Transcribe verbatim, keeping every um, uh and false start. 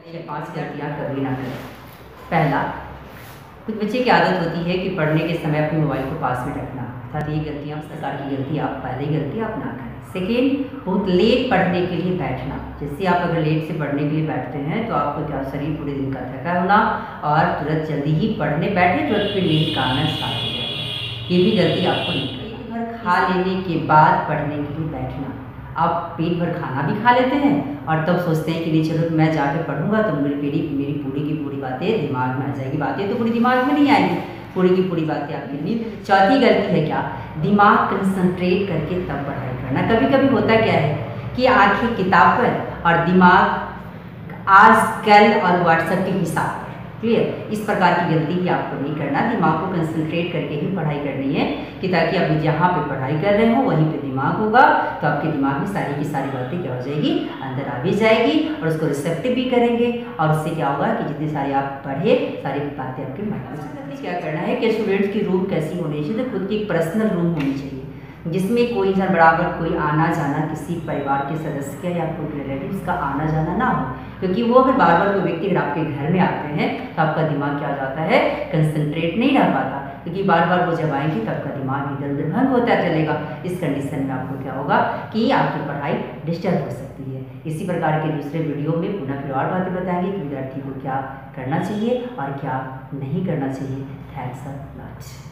ये पांच गलतियाँ कभी ना करें। पहला, कुछ बच्चे की आदत होती है कि पढ़ने के समय अपने मोबाइल को पास में रखना, अर्थात ये गलतियाँ उस प्रकार की गलती आप पहली गलती आप ना करें। सेकेंड, बहुत लेट पढ़ने के लिए बैठना। जैसे आप अगर लेट से पढ़ने के लिए बैठते हैं तो आपको क्या शरीर पूरे दिन का थका होना और तुरंत जल्दी ही पढ़ने बैठे तुरंत फिर नींद का आना स्टार्ट हो जाएगा। ये भी गलती आपको नहीं करनी। पेट भर खा लेने के बाद पढ़ने के लिए बैठना। आप पेट भर खाना भी खा लेते हैं और तब सोचते हैं कि नहीं चलो मैं जाकर पढ़ूंगा तो मेरी मेरी मेरी पूरी की पूरी बातें दिमाग में आ जाएगी। बातें तो पूरी दिमाग में नहीं आएगी, पूरी की पूरी बातें आपकी नहीं। चौथी गलती है क्या, दिमाग कंसंट्रेट करके तब पढ़ाई करना। कभी कभी होता क्या है कि आंखें किताब पर और दिमाग आज कल और व्हाट्सएप के हिसाब पर। क्लियर, इस प्रकार की गलती ही आपको नहीं करना। दिमाग को कंसंट्रेट करके ही पढ़ाई करनी है कि ताकि आप जहाँ पे पढ़ाई कर रहे हो वहीं पे दिमाग होगा तो आपके दिमाग में सारी की सारी बातें क्या हो जाएगी, अंदर आ भी जाएगी और उसको रिसेप्टिव भी करेंगे और उससे क्या होगा कि जितनी सारी आप पढ़े सारी बातें आपके माइंड में। क्या करना है कि स्टूडेंट्स की रूम कैसी होनी चाहिए, तो खुद की पर्सनल रूम होनी चाहिए जिसमें कोई इंसान बराबर कोई आना जाना किसी परिवार के सदस्य या कोई रिलेटिव्स का आना जाना ना हो, क्योंकि वो अगर बार बार कोई व्यक्ति अगर आपके घर में आते हैं तो आपका दिमाग क्या हो जाता है, कंसंट्रेट नहीं रह पाता, क्योंकि बार बार वो जब आएंगे तो आपका दिमाग इधर उधर भंग होता चलेगा। इस कंडीशन में आपको क्या होगा कि आपकी पढ़ाई डिस्टर्ब हो सकती है। इसी प्रकार के दूसरे वीडियो में पुनः फिर और बातें बताएंगे कि विद्यार्थी को क्या करना चाहिए और क्या नहीं करना चाहिए। Thanks a lot.